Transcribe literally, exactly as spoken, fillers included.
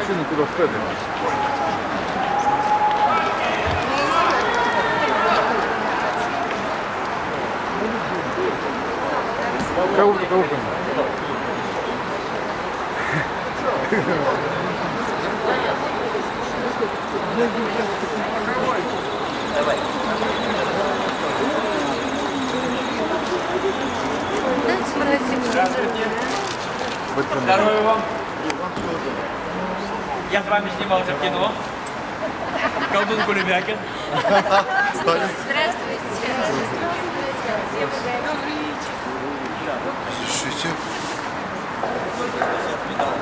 машину туда вставили. Кого-то, кого-то. Давай. Здоровья вам. Я с вами снимался в кино. Колдун Кулебякин. Здравствуйте. Разрешите?